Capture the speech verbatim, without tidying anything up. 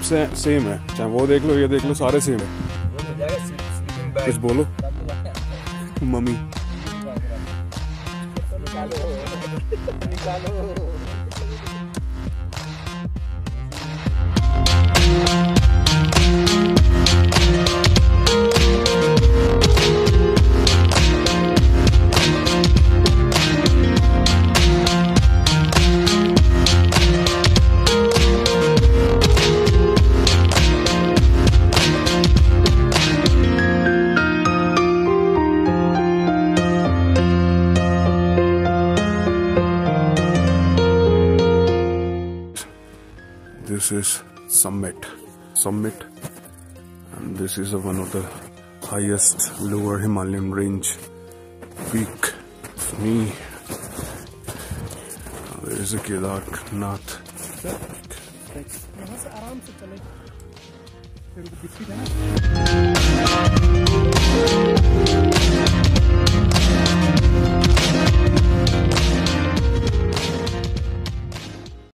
से, सेम है, चाहे वो देख लो ये देख लो, सारे सेम है। कुछ बोलो mummy. This is summit, summit, and this is one of the highest lower Himalayan range peak for me. There is a Kedarnath. यहाँ से आराम से चले, फिर